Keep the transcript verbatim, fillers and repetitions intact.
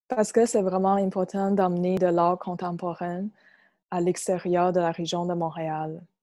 Parce que c'est vraiment important d'emmener de l'art contemporain à l'extérieur de la région de Montréal.